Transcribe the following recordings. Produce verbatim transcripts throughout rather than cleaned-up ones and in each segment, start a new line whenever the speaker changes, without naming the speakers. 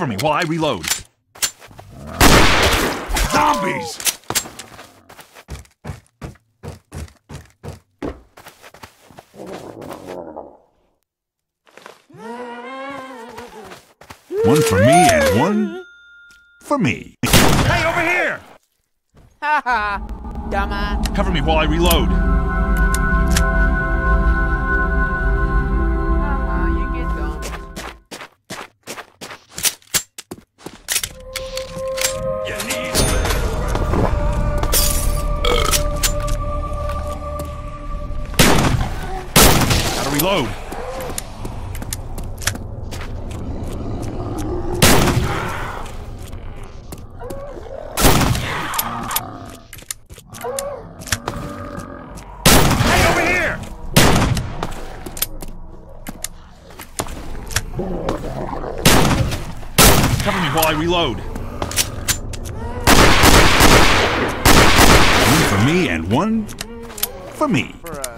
Cover me while I reload. Zombies! One for me and one for me. Hey, over here!
Haha, dumbass.
Cover me while I reload.
Haha, you get dumb.
You need Gotta reload. Cover me while I reload. One for me and one for me.
Bruh.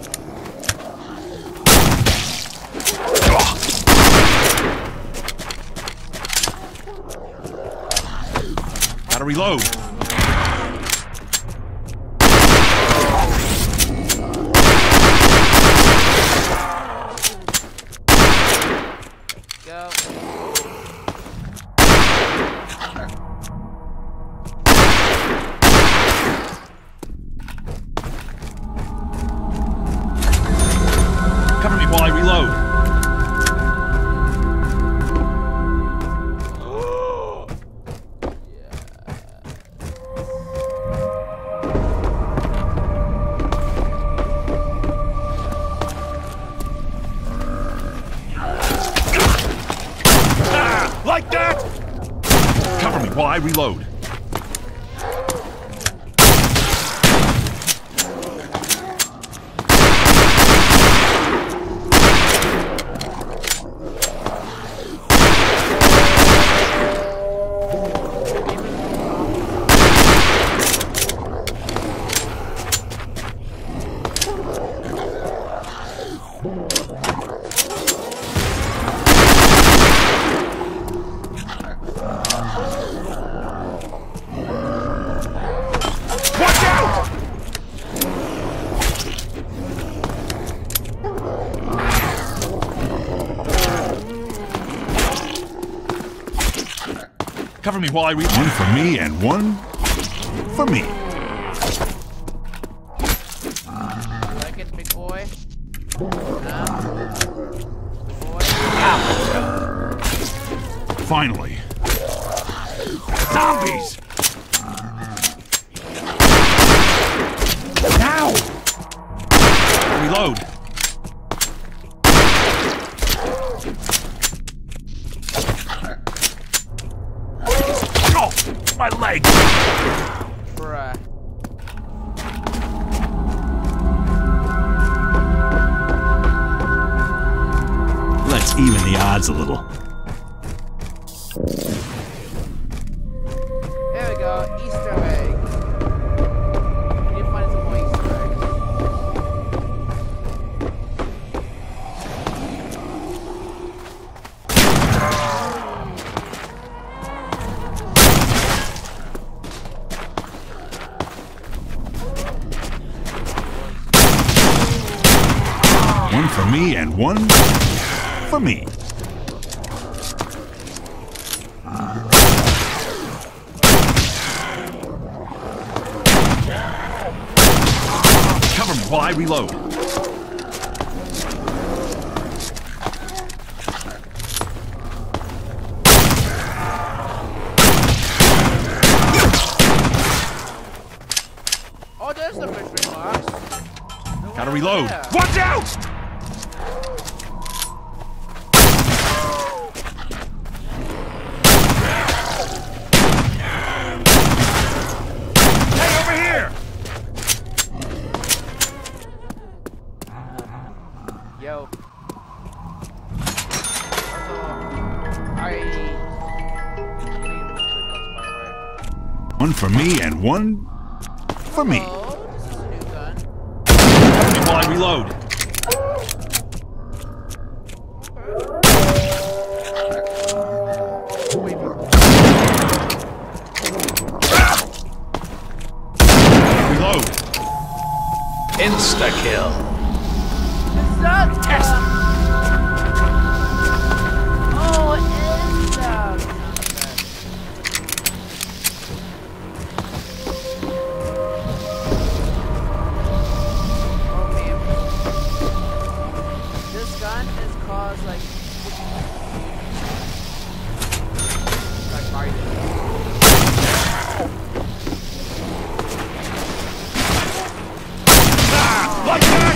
Gotta reload.
Go.
Cover me while I reload. Ah, like that! Cover me while I reload. Watch out! Cover me while I reach. One for me and one for me.
Like it, big boy? Huh? Big boy?
Finally. Zombies! Now! Reload. Oh, my leg!
Bruh.
Let's even the odds a little.
There we go, Easter egg. We need to find some more Easter eggs.
One for me and one for me. Cover me while I reload.
Oh, there's the mystery box. No
Gotta
wonder
reload.
there.
Watch out! Hey, over here!
Yo. Also, I.
One for me and one for me.
Oh, this is a new gun.
Cover me while I reload.
Insta-kill.
Is that
Test.
uh, Oh, it is that. Oh man. This gun has caused like like Biden.
Like that!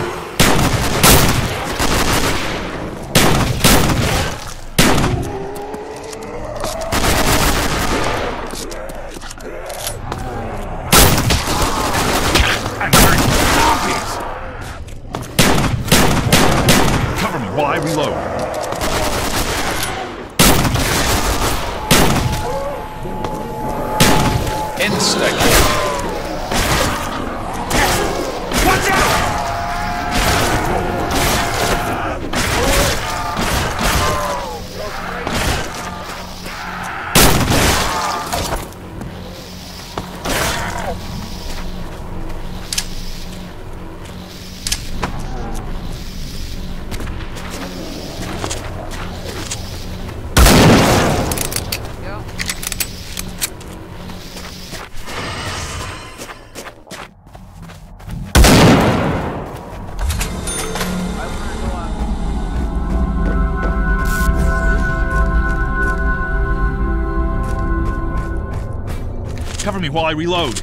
I'm hurting zombies! Cover me while I reload.
Insta-kill.
Watch out!
Yeah. I wanna go on.
Cover me while I reload.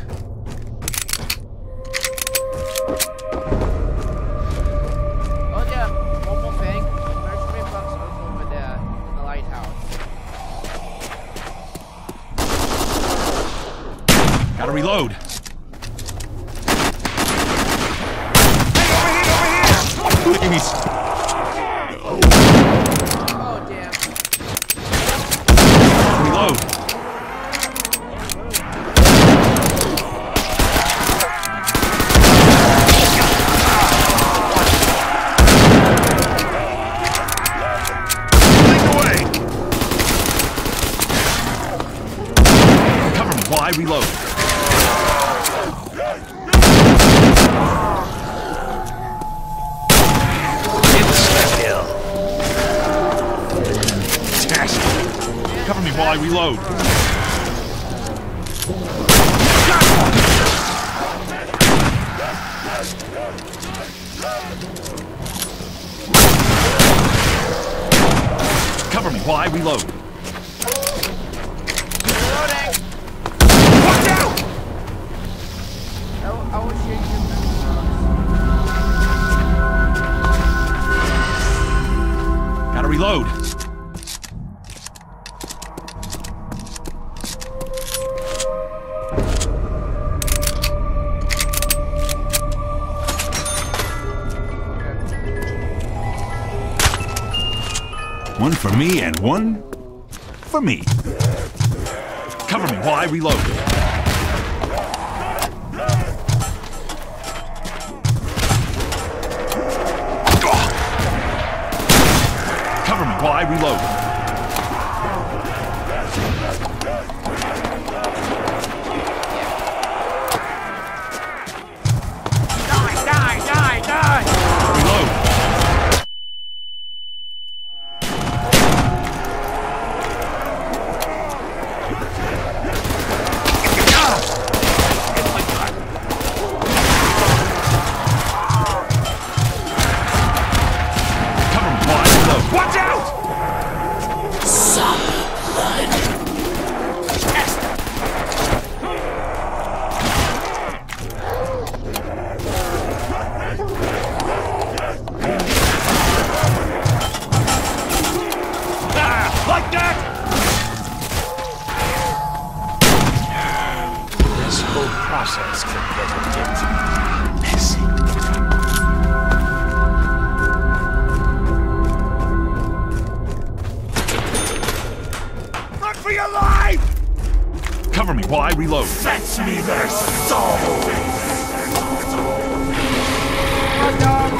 Oh yeah, one more thing. There's three bucks over there in the lighthouse.
Gotta reload. Please.
Oh damn.
Reload. Make away. Cover me while I reload.
Insta-kill.
Fantastic. Cover me while I reload. Cover me while I reload.
Reloading.
Watch out!
I, w I will shoot you.
Gotta reload. One for me and one for me. Cover me while I reload. Cover me while I reload.
Die, die, die, die!
Reload. Cover me while I reload. Watch out! Ah, like that!
This whole process can get a bit messy.
Run for your life! Cover me while I reload.
Fetch me their souls!
Oh, dog.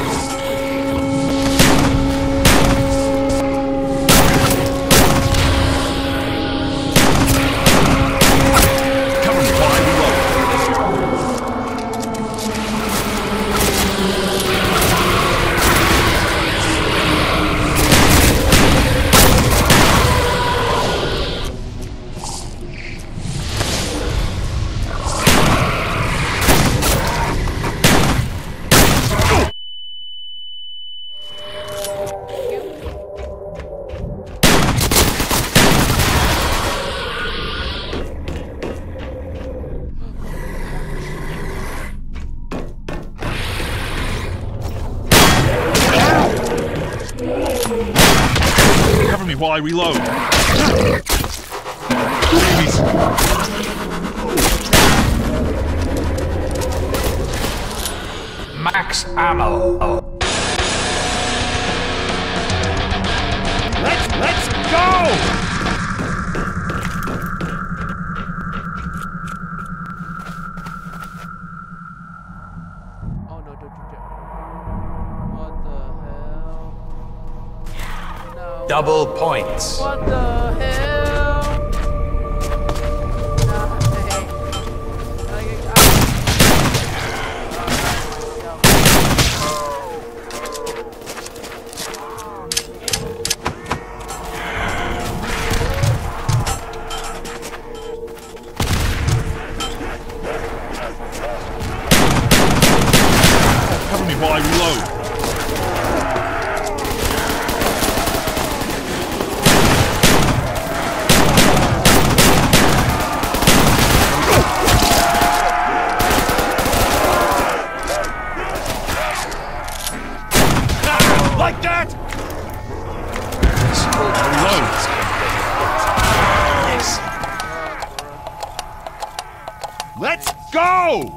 Cover me while I reload. while I reload.
Max ammo.
Let's let's go!
Oh no, don't you dare. What the hell? No.
Double points.
What the hell? Nah, hey. Like, I-
Cover me while I reload. Like that? Reload.
Yes.
Let's go!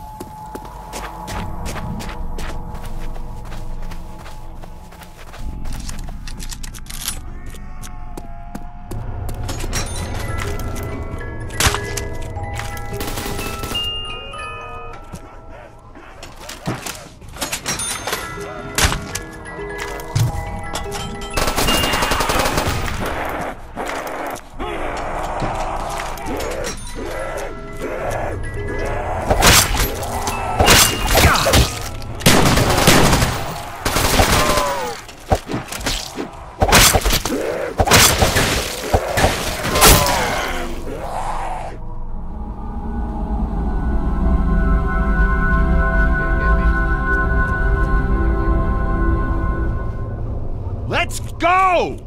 Let's go!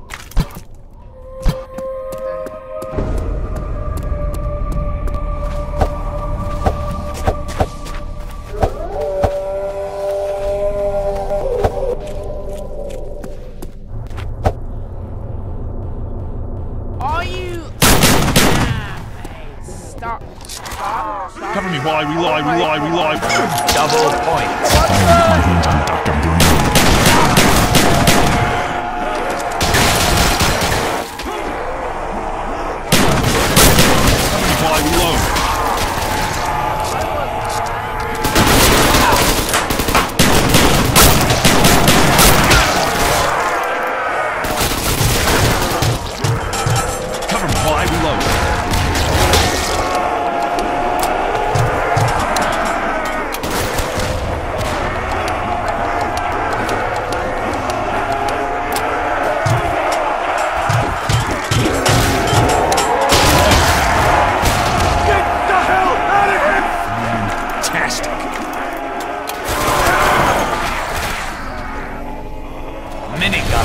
Are you? Ah, hey, stop! Stop! Stop!
Cover me while I reload, reload, reload.
Double points.
Doctor Doom.
While I reload. Cover me while I reload.
Minigun.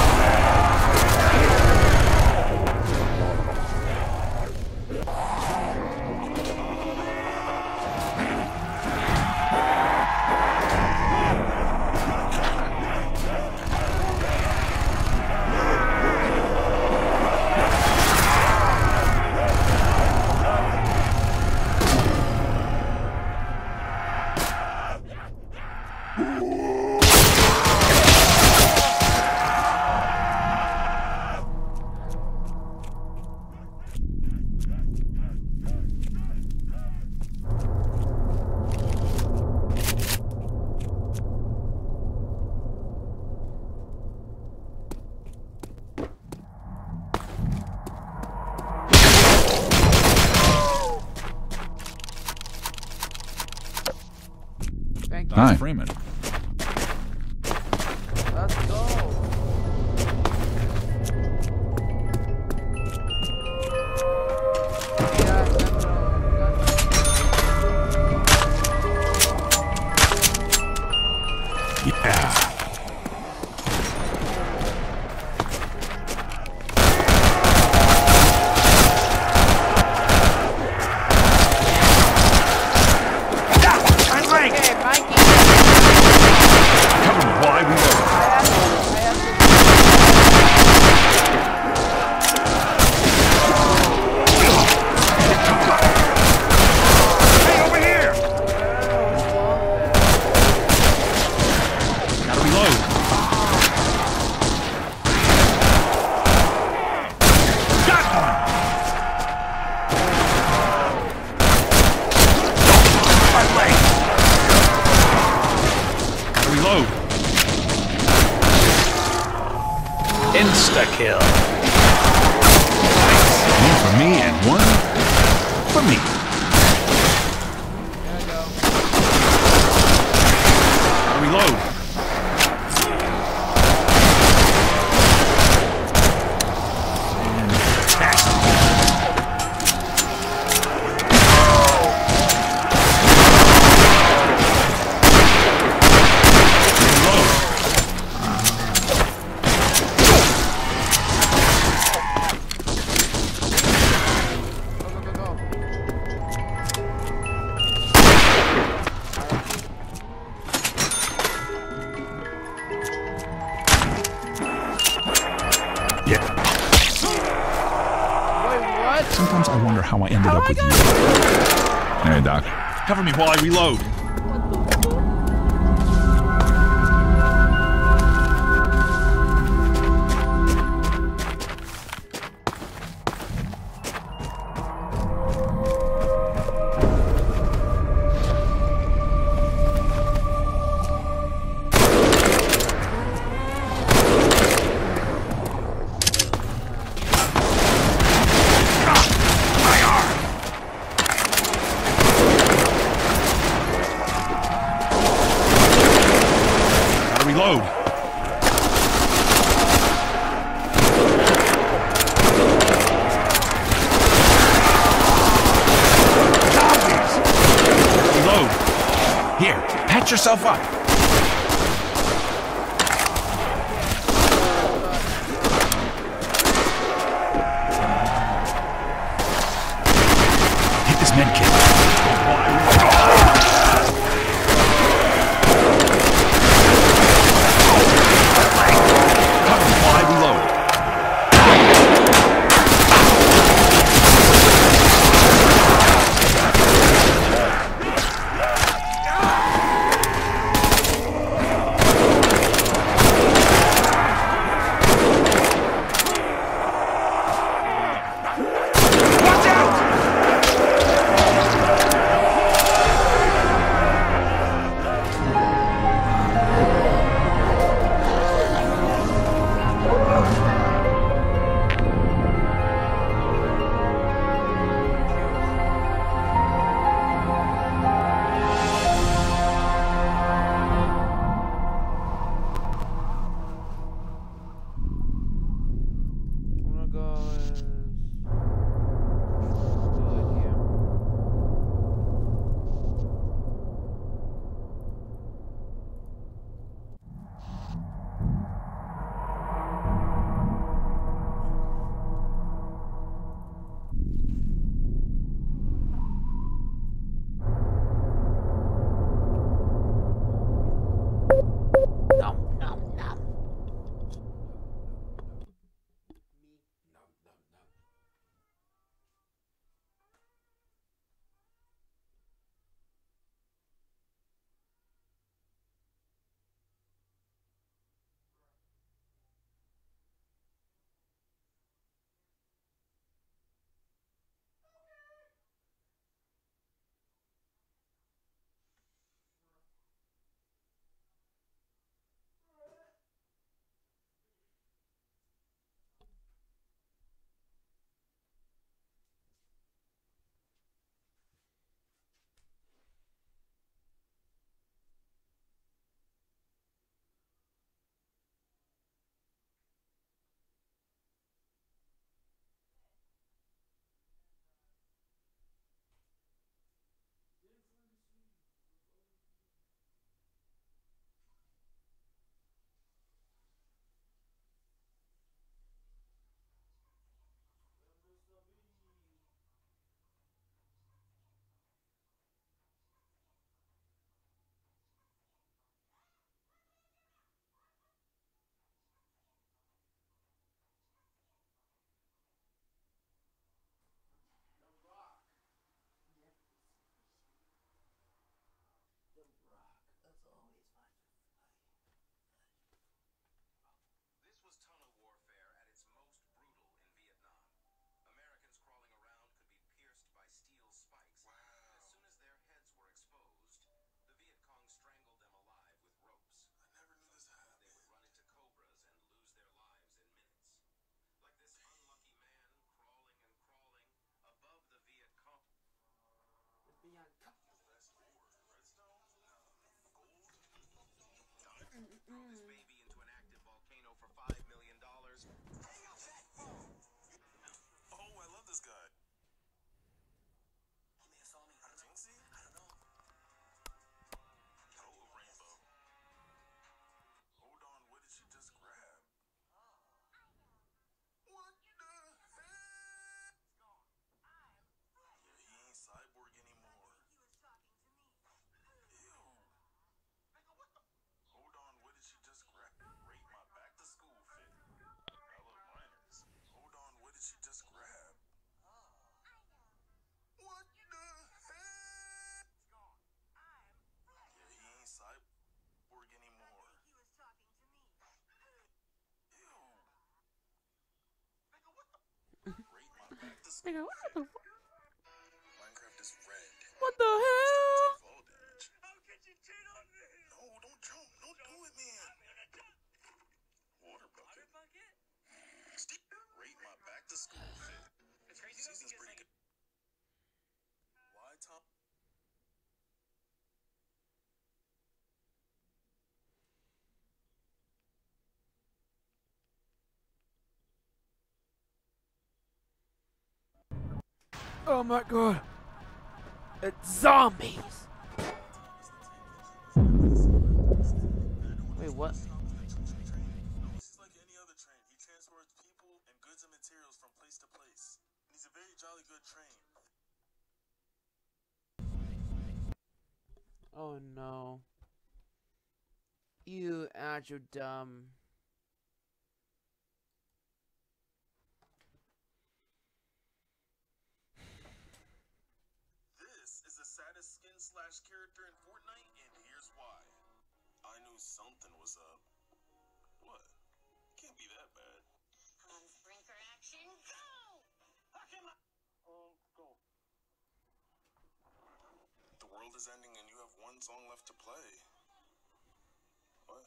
Thank you.
Hi. Freeman.
Let's go. Yeah, that's all.
Yeah.
Okay, Mikey.
Insta-kill.
One for me and one for me.
There we go.
Reload.
Sometimes I wonder how I ended
How
up
I
with you.
got
Hey, Doc.
Cover me while I reload. Reload. Reload. Here, patch yourself up. Hit this med kit.
throw this baby into an active volcano for five million dollars.
Oh, I love this guy.
He may have saw me.
Jinxie?
I don't know.
Oh, a rainbow. Hold on, what did she just grab? What the heck? Yeah, he ain't Cyborg anymore. Ew. Hold on, what did she just grab? Rate my back to school fit. Hello, minors. Hold on, what did she just grab? What the heck? Yeah, he ain't Cyborg anymore. Ew. Rate my back to school
Nigga, what the
fit. Minecraft is red.
what the hell?
Take fall damage.
How could you cheat on me?
No, don't jump. Don't do it, man. Water bucket.
bucket?
Steve, rate my back to school fit.
It's crazy though
Season's
because
pretty
like,
good. Why, Tom?
Oh my god. It's zombies. Wait, what?
This is like any other train. He transports people and goods and materials from place to place. And he's a very jolly good train.
Oh no. You add your dumb.
This is the saddest skin slash character in Fortnite, and here's why. I knew something was up. What? Can't be that bad.
On Sprinker action, go!
um, go.
The world is ending and you have one song left to play. What?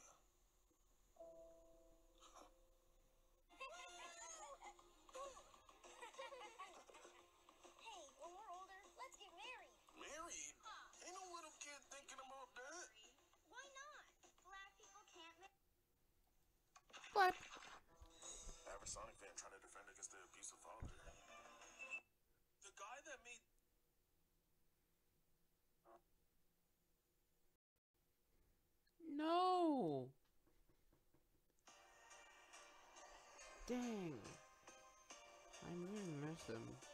Hey, when we're older, let's get married.
Married? Ain't no little kid thinking about that.
Why not? Black people can't marry.
What?
Average Sonic fan trying to defend against the abusive father. The guy that made...
No. Dang. I really miss him.